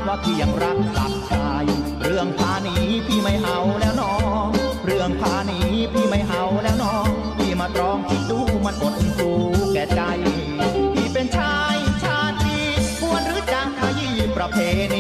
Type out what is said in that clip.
ว่าพี่ยังรักกับชายเรื่องพาหนีพี่ไม่เอาแล้วน้องเรื่องพาหนีพี่ไม่เอาแล้วน้องพี่มาตรองคิดดูมันอดสูแก่ใจพี่เป็นชายชาติควรหรือจะขยี้ประเพณี